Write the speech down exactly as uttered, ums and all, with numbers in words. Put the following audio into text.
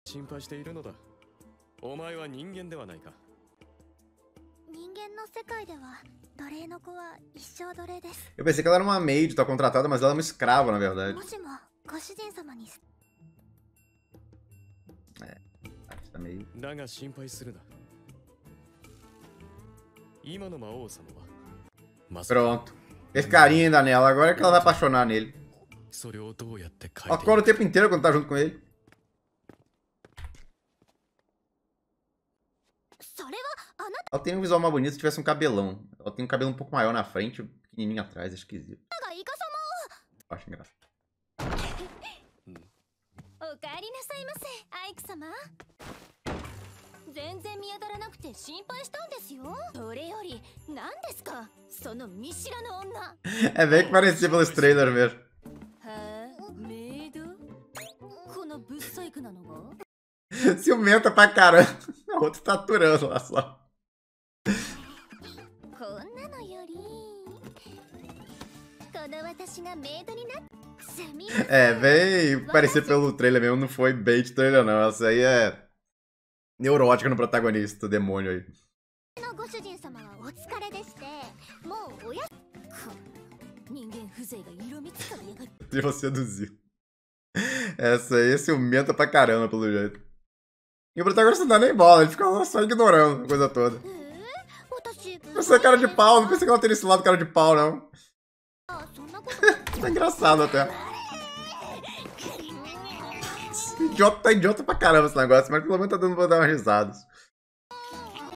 心配しているのだ。お前は人間ではないか。 人間の世界では奴隷の子は一生奴隷です。 Eu pensei que ela era uma maid, tá contratada, mas ela é uma escrava, na verdade. もしもご主人様に É, acho que tá meio... だが心配するな。今の魔王様はまさか Pronto. Esse carinha ainda nela, agora é que ela vai apaixonar nele. それをどうやって変え Ela てい acorda o く。 tempo inteiro quando tá junto com ele. それはあな Ela tem um visual mais bonito se tivesse um cabelão. Ela tem um cabelo um pouco maior na frente e pequenininho atrás, é esquisito. たがイカ Acho engraçado. 様。おかえりなさいませ、アイク様。全然見当たらなくて心配したんですよ。それより何ですかその見知らぬ女。 É bem que parecia pelos trailers mesmo. はあ、メイドこのブッサイクなのが Ciumenta pra caramba. A outra tá aturando lá só. こんなのよりこの私がメイドになっ É, bem parecer pelo trailer mesmo, não foi bait trailer não. Essa aí é neurótica no protagonista, o demônio aí. のご主人様はお疲れでして、もうおや人間風情が色味つかりやがる。 De você seduzir. Essa aí é ciumenta pra caramba, pelo jeito. E o protagonista não dá nem bola, ele fica só ignorando a coisa toda. Essa é cara de pau, não pensei que ela teria esse lado cara de pau, não. Tá engraçado até. Idiota, tá idiota pra caramba esse negócio, mas pelo menos tá dando pra dar umas risadas.